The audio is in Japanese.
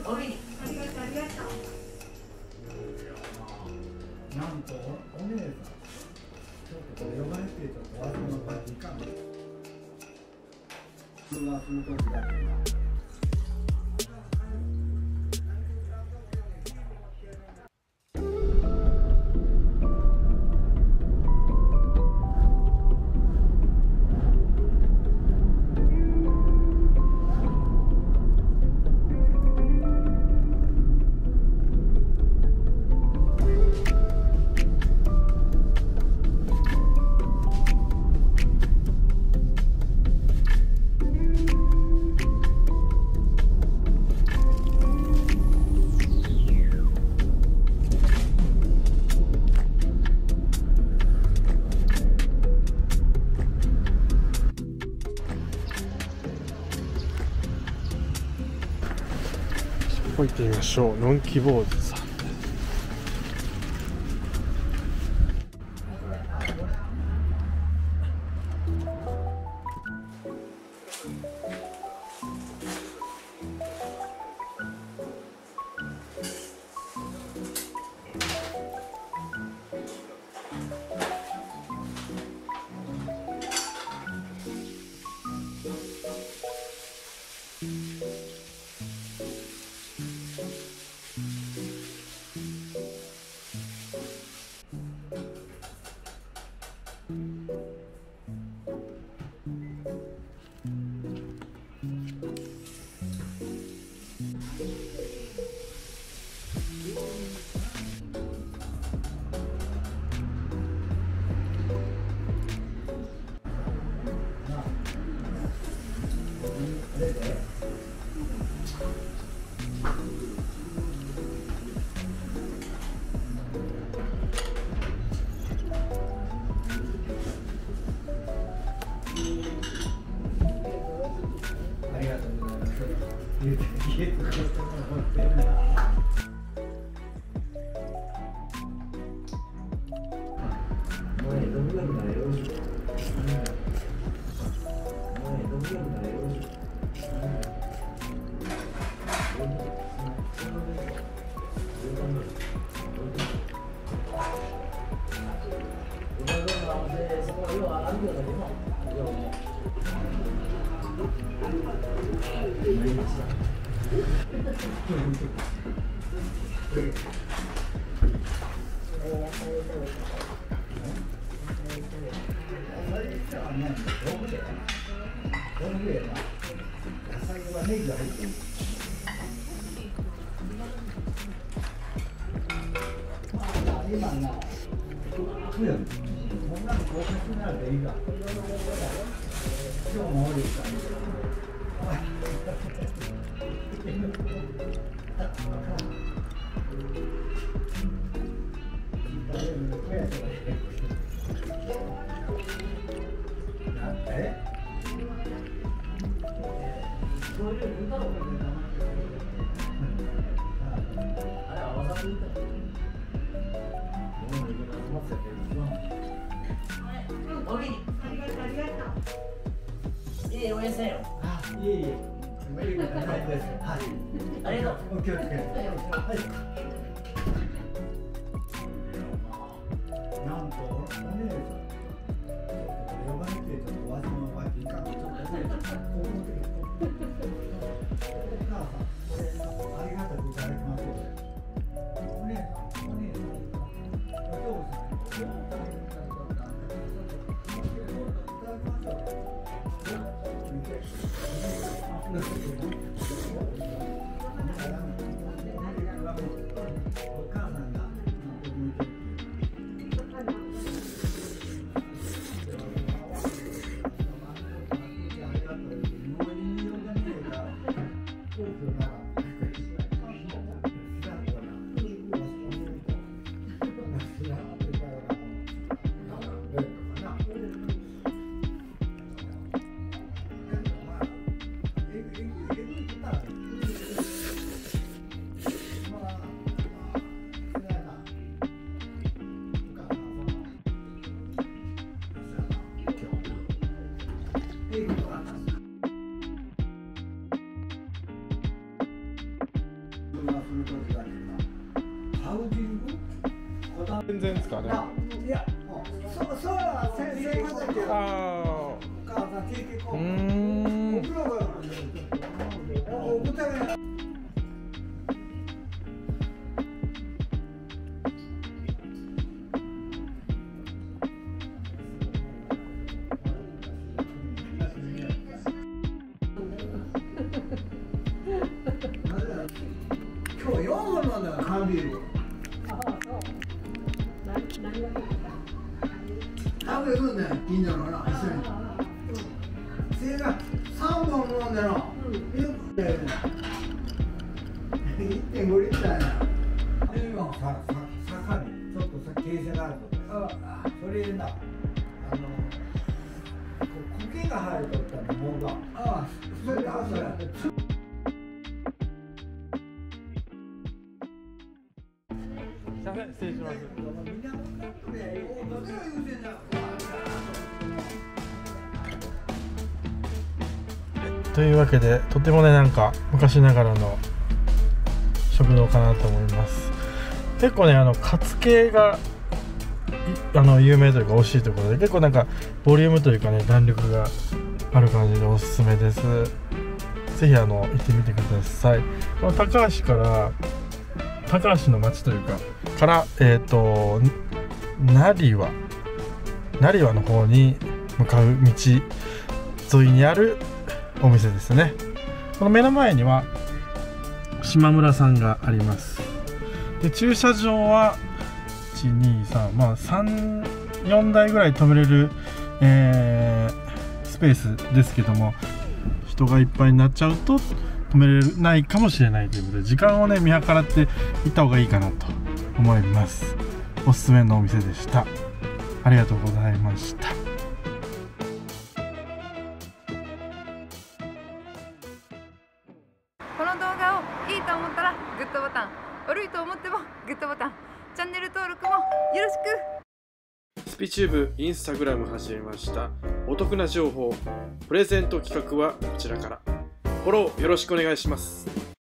おい、ありがとうありがとう。 なんとお姉さん、ちょっとこれ呼ばれてちょっと忘れの場合いかんの。通話するときだけな。 ここ行ってみましょう。のんき坊主さん。 今な、そうやん。もうなんか合格になるでいいか。今日も多いから。 おい、ありがとうありがとう。いいおやさよ。 あ、いえいえ。メリーゴー大丈夫です。はい。 ありがとう。 お気をつけて。はい。なんとお姉さん、呼ばれてちょっとわしの場合いかんの。ちょっとお母さん、ありがたくいただきますので。お姉さん、お父さん、いただきますよ。 がする時だけどハウジング全然ですかね。 いやもうそうは先生方だけどあお母さん経験こうあ。 お風呂がお舞台が今日4本なんだよ缶ビール食べるんだよ近所のな一緒にそれが3本飲んでの1.5リッターやで今坂にちょっと傾斜があるとそれでな苔が生えとったのもんがそれでそれすいません、失礼します。というわけで、とてもね、なんか昔ながらの食堂かなと思います。結構ね、カツ系が有名というか美味しいところで、結構なんかボリュームというかね、弾力がある感じでおすすめです。ぜひ行ってみてください。この高橋の町というかから成羽の方に向かう道沿いにあるお店ですね。この目の前には島村さんがあります。で駐車場は123まあ4台ぐらい止めれる、スペースですけども、人がいっぱいになっちゃうと止めれないかもしれないということで、時間をね見計らって行った方がいいかなと思います。おすすめのお店でした。ありがとうございました。 この動画をいいと思ったらグッドボタン、悪いと思ってもグッドボタン、チャンネル登録もよろしく。 スピチューブインスタグラム始めました。お得な情報プレゼント企画はこちらからフォローよろしくお願いします。